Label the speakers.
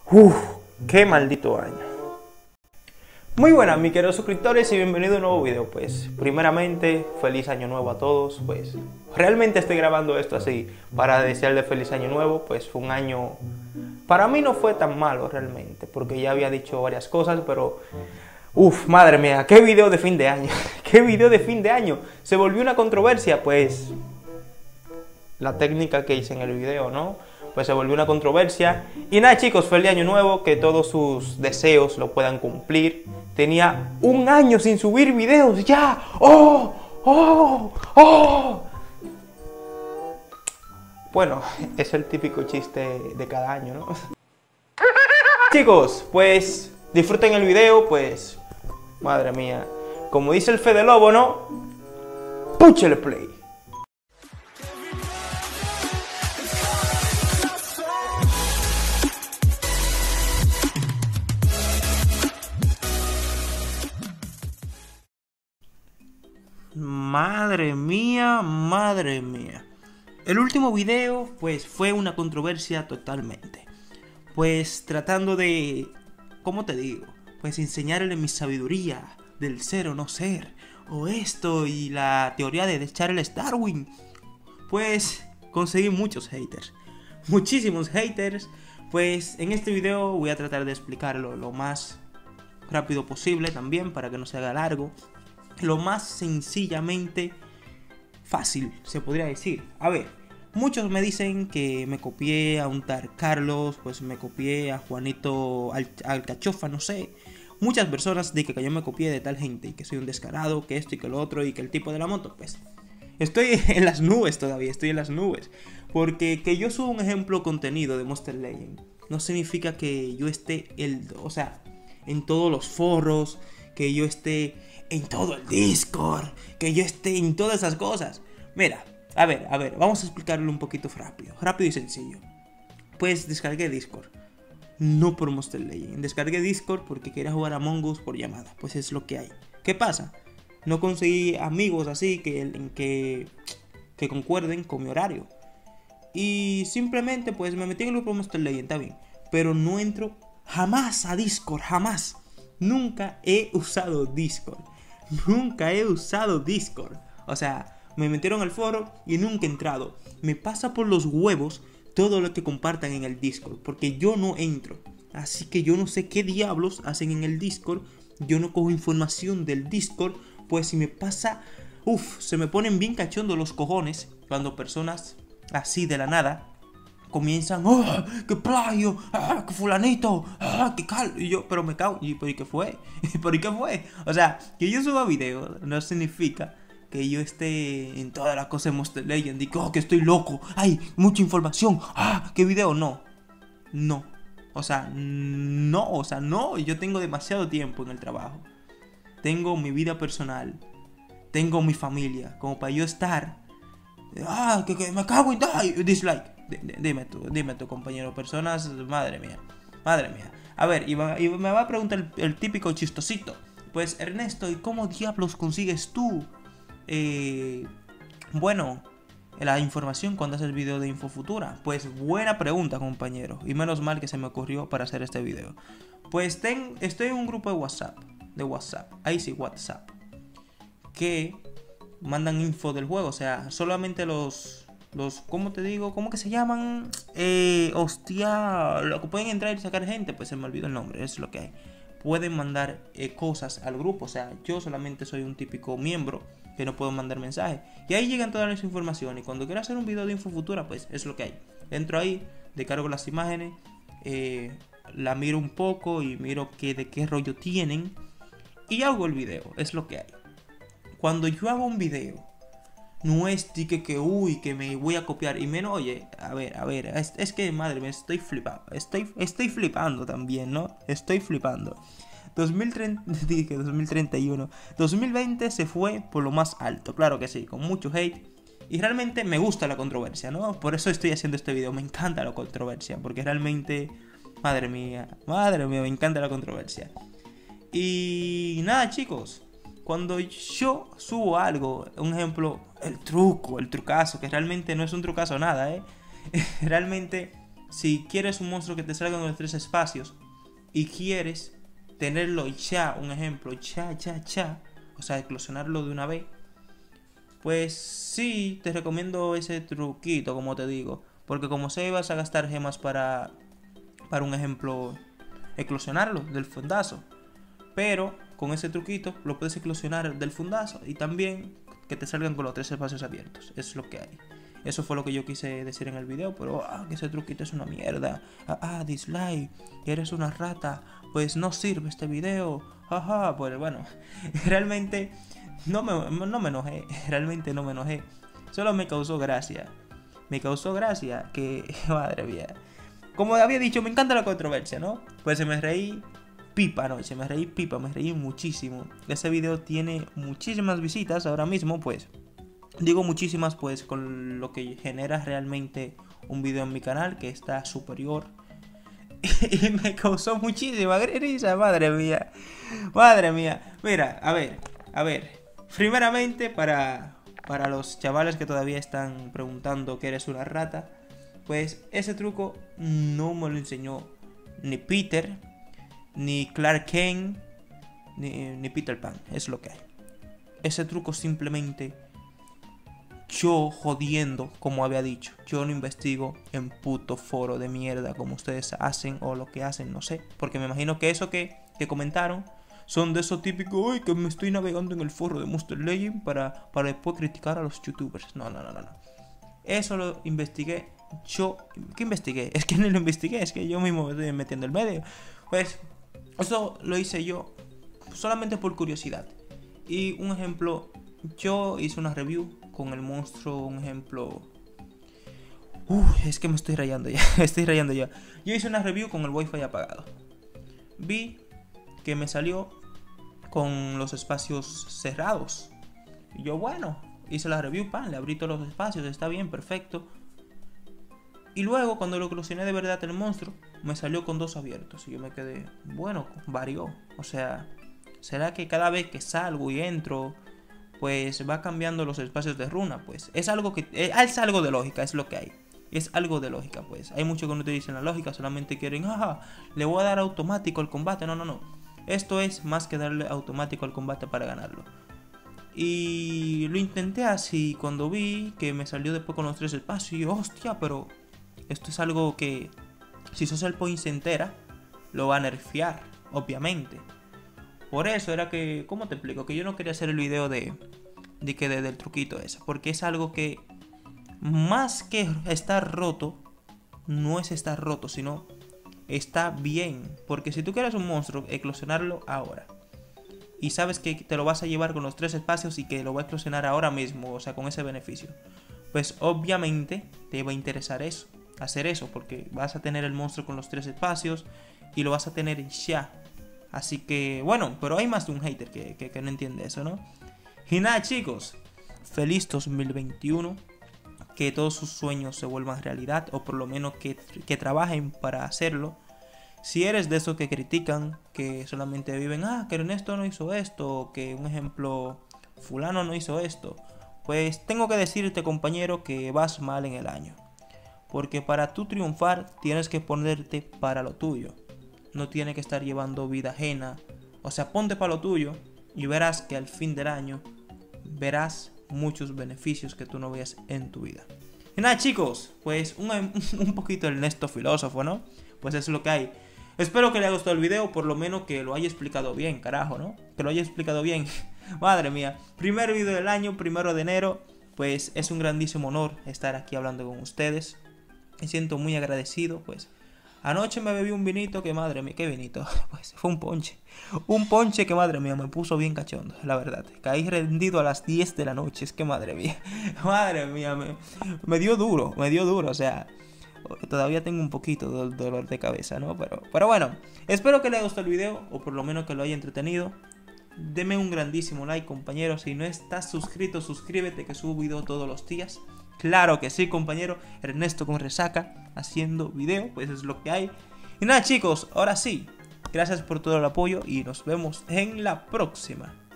Speaker 1: Uf, qué maldito año. Muy buenas, mis queridos suscriptores, y bienvenido a un nuevo video. Pues, primeramente, feliz año nuevo a todos. Pues, realmente estoy grabando esto así para desearle feliz año nuevo. Pues, fue un año, para mí no fue tan malo realmente, porque ya había dicho varias cosas, pero uf, madre mía, qué video de fin de año. Qué video de fin de año. Se volvió una controversia, pues, la técnica que hice en el video, ¿no? Pues se volvió una controversia. Y nada, chicos, feliz año nuevo, que todos sus deseos lo puedan cumplir. Tenía un año sin subir videos ya. ¡Oh! ¡Oh! ¡Oh! Bueno, es el típico chiste de cada año, ¿no? Chicos, pues disfruten el video, pues, madre mía, como dice el Fede Lobo, ¿no? ¡Púchale play! Madre mía, madre mía. El último video, pues, fue una controversia totalmente. Pues, tratando de, ¿cómo te digo? Pues, enseñarle mi sabiduría del ser o no ser. O esto y la teoría de Charles Darwin. Pues, conseguí muchos haters. Muchísimos haters. Pues, en este video voy a tratar de explicarlo lo más rápido posible también, para que no se haga largo. Lo más sencillamente fácil, se podría decir. A ver, muchos me dicen que me copié a un tal Carlos, pues me copié a Juanito Alcachofa, no sé. Muchas personas dicen que yo me copié de tal gente y que soy un descarado, que esto y que lo otro y que el tipo de la moto, pues estoy en las nubes todavía, estoy en las nubes. Porque que yo suba un ejemplo contenido de Monster Legend no significa que yo esté en todos los foros, que yo esté en todo el Discord, que yo esté en todas esas cosas. Mira, a ver, vamos a explicarlo un poquito rápido y sencillo. Pues descargué Discord, no por Monster Legend. Descargué Discord porque quería jugar a Among Us por llamada. Pues es lo que hay. ¿Qué pasa? No conseguí amigos así que concuerden con mi horario. Y simplemente pues me metí en el grupo Monster Legend, está bien. Pero no entro jamás a Discord, jamás. Nunca he usado Discord. Nunca he usado Discord. O sea, me metieron al foro y nunca he entrado. Me pasa por los huevos todo lo que compartan en el Discord, porque yo no entro. Así que yo no sé qué diablos hacen en el Discord. Yo no cojo información del Discord. Pues si me pasa, se me ponen bien cachondos los cojones cuando personas así de la nada comienzan, ¡oh, qué plagio! ¡Ah, qué fulanito! ¡Ah, qué cal! Y yo, pero me cago, ¿y por qué fue? ¿Por qué fue? O sea, que yo suba videos no significa que yo esté en todas las cosas de Monster Legend y que, que estoy loco, ¡ay, mucha información! ¡Ah, qué video! No, no, yo tengo demasiado tiempo en el trabajo. Tengo mi vida personal, tengo mi familia, como para yo estar, que me cago en dislike. Dime tú, compañero, personas, madre mía. A ver, y me va a preguntar el típico chistosito. Pues, Ernesto, ¿y cómo diablos consigues tú, bueno, la información cuando haces video de Infofutura? Pues, buena pregunta, compañero. Y menos mal que se me ocurrió para hacer este video. Pues, estoy en un grupo de WhatsApp. Ahí sí, WhatsApp. Que mandan info del juego, o sea, solamente los ¿cómo te digo? ¿Cómo que se llaman? Hostia, lo que pueden entrar y sacar gente, pues se me olvidó el nombre, es lo que hay. Pueden mandar cosas al grupo, o sea, yo solamente soy un típico miembro que no puedo mandar mensajes. Y ahí llegan todas las informaciones. Y cuando quiero hacer un video de Infofutura, pues es lo que hay. Entro ahí, descargo las imágenes, la miro un poco y miro de qué rollo tienen. Y hago el video, es lo que hay. Cuando yo hago un video, no es que me voy a copiar. Y menos, oye, a ver, es que madre mía, estoy flipando. Estoy flipando también, ¿no? Estoy flipando. 2031. 2020 se fue por lo más alto, claro que sí, con mucho hate. Y realmente me gusta la controversia, ¿no? Por eso estoy haciendo este video. Me encanta la controversia, porque realmente, madre mía, me encanta la controversia. Y nada, chicos, cuando yo subo algo, un ejemplo, el trucazo, que realmente no es un trucazo nada, realmente si quieres un monstruo que te salga en los 3 espacios y quieres tenerlo ya, un ejemplo, o sea, eclosionarlo de una vez, pues sí, te recomiendo ese truquito, como te digo. Porque como sé, vas a gastar gemas para un ejemplo, eclosionarlo del fundazo. Pero con ese truquito lo puedes eclosionar del fundazo y también que te salgan con los 3 espacios abiertos. Es lo que hay. Eso fue lo que yo quise decir en el video, pero que ese truquito es una mierda. Dislike, eres una rata, pues no sirve este video. Pues bueno, realmente no me enojé, realmente no me enojé. Solo me causó gracia. Me causó gracia que, madre mía. Como había dicho, me encanta la controversia, ¿no? Pues me reí pipa anoche, me reí muchísimo. Ese video tiene muchísimas visitas ahora mismo, pues. Digo muchísimas, pues, con lo que genera realmente un video en mi canal, que está superior. Y me causó muchísima risa, madre mía. Madre mía. Mira, a ver. Primeramente, para los chavales que todavía están preguntando que eres una rata, pues ese truco no me lo enseñó ni Peter, ni Clark Kent, ni Peter Pan. Es lo que hay. Ese truco simplemente yo jodiendo, como había dicho. Yo no investigo en puto foro de mierda como ustedes hacen o lo que hacen, no sé. Porque me imagino que eso que comentaron son de esos típicos, uy, que me estoy navegando en el foro de Monster Legend para después criticar a los youtubers. No. Eso lo investigué yo. ¿Qué investigué? Es que no lo investigué, es que yo mismo me estoy metiendo en medio. Pues eso lo hice yo solamente por curiosidad. Y un ejemplo, yo hice una review con el monstruo, un ejemplo. Es que me estoy rayando ya. Yo hice una review con el wifi apagado. Vi que me salió con los espacios cerrados. Y yo, bueno, hice la review, le abrí todos los espacios, está bien, perfecto. Y luego, cuando lo eclosioné de verdad el monstruo, me salió con 2 abiertos. Y yo me quedé, bueno, varió. O sea, ¿será que cada vez que salgo y entro, pues va cambiando los espacios de runa? Pues es algo de lógica, es lo que hay. Es algo de lógica, pues. Hay muchos que no te dicen la lógica, solamente quieren, le voy a dar automático al combate. No. Esto es más que darle automático al combate para ganarlo. Y lo intenté así cuando vi que me salió después con los 3 espacios. Y yo, hostia, pero esto es algo que, si sos el point se entera, lo va a nerfear, obviamente. Por eso era que, ¿cómo te explico? Que yo no quería hacer el video del truquito ese. Porque es algo que, más que estar roto, no es estar roto, sino está bien. Porque si tú quieres un monstruo, eclosionarlo ahora. Y sabes que te lo vas a llevar con los 3 espacios y que lo va a eclosionar ahora mismo, o sea, con ese beneficio. Pues obviamente te va a interesar eso, hacer eso, porque vas a tener el monstruo con los 3 espacios y lo vas a tener ya. Así que, bueno, pero hay más de un hater que no entiende eso, ¿no? Y nada, chicos, feliz 2021. Que todos sus sueños se vuelvan realidad, o por lo menos que trabajen para hacerlo. Si eres de esos que critican, que solamente viven, que Ernesto no hizo esto, que un ejemplo, fulano no hizo esto, pues tengo que decirte, compañero, que vas mal en el año. Porque para tú triunfar tienes que ponerte para lo tuyo. No tienes que estar llevando vida ajena. O sea, ponte para lo tuyo y verás que al fin del año verás muchos beneficios que tú no veas en tu vida. Y nada, chicos, pues un poquito Ernesto filósofo, ¿no? Pues eso es lo que hay. Espero que le haya gustado el video, por lo menos que lo haya explicado bien, carajo, ¿no? Que lo haya explicado bien. Madre mía, primer video del año, 1 de enero. Pues es un grandísimo honor estar aquí hablando con ustedes. Me siento muy agradecido, pues. Anoche me bebí un vinito que, madre mía, ¿qué vinito? Pues fue un ponche. Un ponche que, madre mía, me puso bien cachondo, la verdad. Caí rendido a las 10 de la noche, es que, madre mía. Madre mía, me dio duro, o sea, todavía tengo un poquito de dolor de cabeza, ¿no? Pero bueno, espero que les haya gustado el video, o por lo menos que lo haya entretenido. Deme un grandísimo like, compañero. Si no estás suscrito, suscríbete, que subo video todos los días. Claro que sí, compañero. Ernesto con resaca haciendo video, pues es lo que hay. Y nada, chicos, ahora sí, gracias por todo el apoyo y nos vemos en la próxima.